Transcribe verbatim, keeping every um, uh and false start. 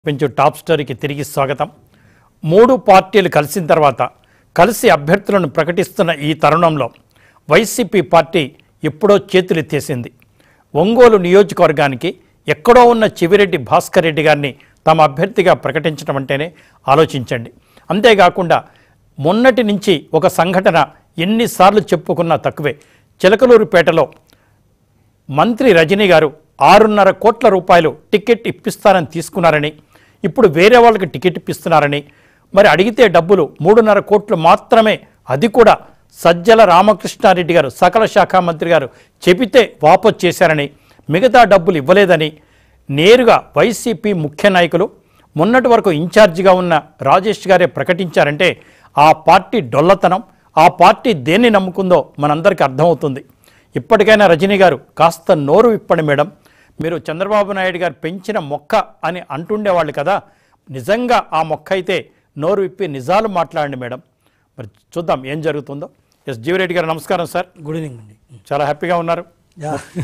పెంచు టాప్ స్టోరీకి తిరిగి స్వాగతం. మూడు పార్టీలు కలిసిన తర్వాత కలిసి అభ్యర్థులను ప్రకటిస్తున్న ఈ తరుణంలో వైసీపీ పార్టీ ఎప్పుడో చేతులెత్తేసింది. ఒంగోలు నియోజకవర్గానికి ఎక్కడో ఉన్న చివిరెడ్డి భాస్కర్ రెడ్డి గారిని తమ అభ్యర్థిగా ప్రకటించడం అంటేనే ఆలోచించండి. అంతేకాకుండా మొన్నటి నుంచి ఒక సంఘటన ఎన్నిసార్లు చెప్పుకున్నా తక్కువే. చిలకలూరుపేటలో మంత్రి రజనీ గారు ఆరున్నర కోట్ల రూపాయలు టికెట్ ఇప్పిస్తారని తీసుకున్నారని, ఇప్పుడు వేరే వాళ్ళకి టికెట్ ఇప్పిస్తున్నారని, మరి అడిగితే డబ్బులు మూడున్నర కోట్లు మాత్రమే, అది కూడా సజ్జల రామకృష్ణారెడ్డి గారు సకల శాఖ మంత్రి గారు చెబితే వాపసు చేశారని, మిగతా డబ్బులు ఇవ్వలేదని నేరుగా వైసీపీ ముఖ్య నాయకులు మొన్నటి వరకు ఇన్ఛార్జిగా ఉన్న రాజేష్ గారే ప్రకటించారంటే ఆ పార్టీ డొల్లతనం, ఆ పార్టీ దేన్ని నమ్ముకుందో మనందరికీ అర్థమవుతుంది. ఇప్పటికైనా రజనీ గారు కాస్త నోరు విప్పండి మేడం. మీరు చంద్రబాబు నాయుడు గారు పెంచిన మొక్క అని అంటుండేవాళ్ళు కదా, నిజంగా ఆ మొక్క అయితే నోరు విప్పి నిజాలు మాట్లాడండి మేడం. మరి చూద్దాం ఏం జరుగుతుందో. ఎస్ జీవిరెడ్డి గారు నమస్కారం సార్. గుడ్ ఈవినింగ్ అండి. చాలా హ్యాపీగా ఉన్నారు.